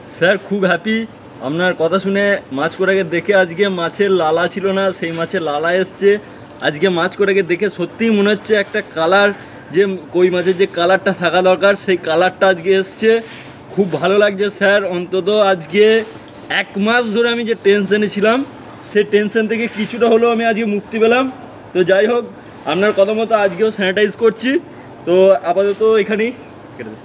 Sir খুব happy আপনার কথা শুনে। মাছ করাকে দেখে আজকে মাছের লালা ছিল না, সেই মাছের লালা এসছে। আজকে মাছ করাকে দেখে সত্যিই মনে হচ্ছে একটা কালার, যে কই মাছের যে কালারটা থাকা দরকার সেই কালারটা আজকে এসছে। খুব ভালো লাগছে স্যার। অন্তত আজকে 1 মাস ধরে আমি যে টেনশনে ছিলাম সেই টেনশন থেকে কিছুটা হলেও আমি আজকে মুক্তি পেলাম। তো যাই হোক, আপনার কথা মতো আজকেও স্যানিটাইজ করছি। তো আপাতত এখানেই।